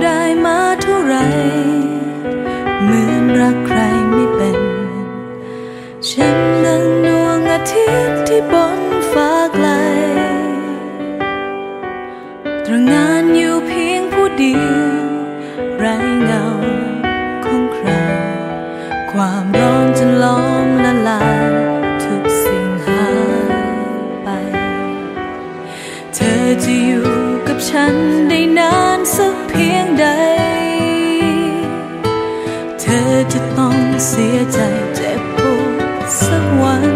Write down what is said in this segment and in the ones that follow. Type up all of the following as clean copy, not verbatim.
ได้มาเท่าไรเหมือนรักใครไม่เป็นฉันดังดวงอาทิตย์ที่บนฟ้าไกลตระหง่านอยู่เพียงผู้เดียวไร้เงาของใครความร้อนจนล้อมละลายทุกสิ่งหายไปเธอจะอยู่กับฉันได้นานสักเพียงใดเธอจะต้องเสียใจเจ็บปวดสักวัน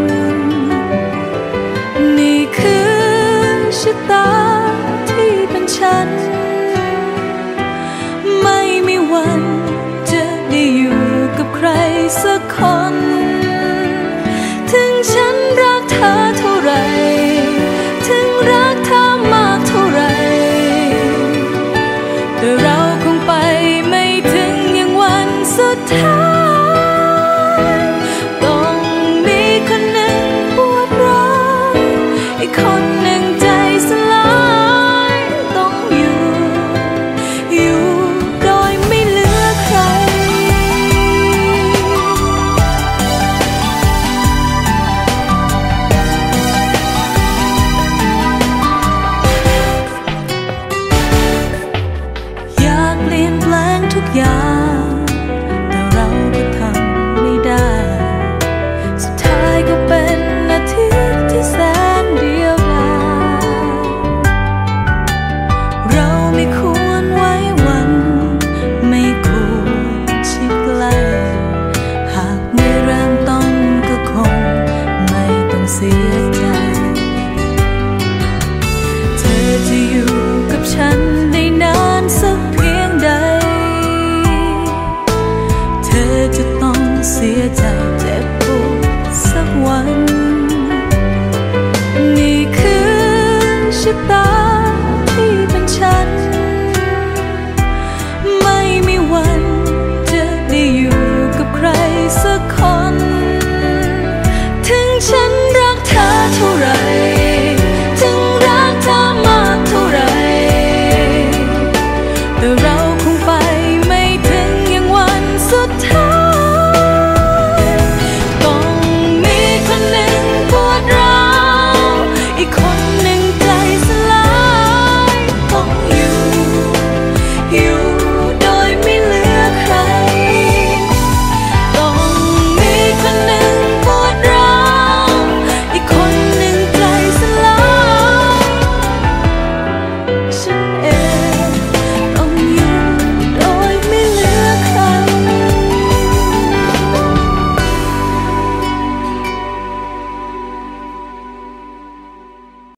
นี่คือชะตาที่เป็นฉันไม่มีวันจะได้อยู่กับใครสักคนถึงฉันรักเธอเท่าไรถึงรักเธอมากเท่าไรแต่เราคงไปไม่ถึงอย่างวันสุดท้ายต้องมีคนหนึ่งปวดร้าวอีกคนหนึ่งใจสลายต้องอยู่โดยไม่เหลือใครอยากเปลี่ยนแปลงทุกอย่าง